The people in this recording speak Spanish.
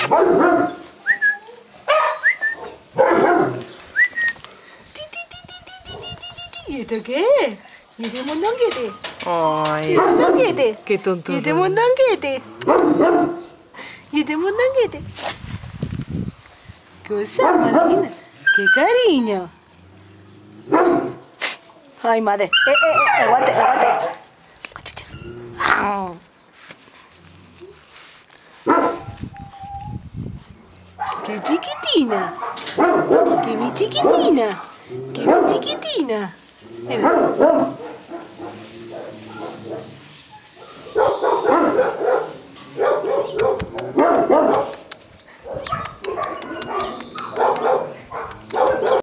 ¿Y esto qué es? ¿Y este mondonguete? Ay, ¿Y este mondonguete? qué tonto. ¿Y este mondonguete? ¿Y este mondonguete? Cosa más linda. ¡Qué cariño! Ay, madre. Aguante, aguante. ¡Qué chiquitina! ¡Qué mi chiquitina! ¡Qué mi chiquitina! Mira.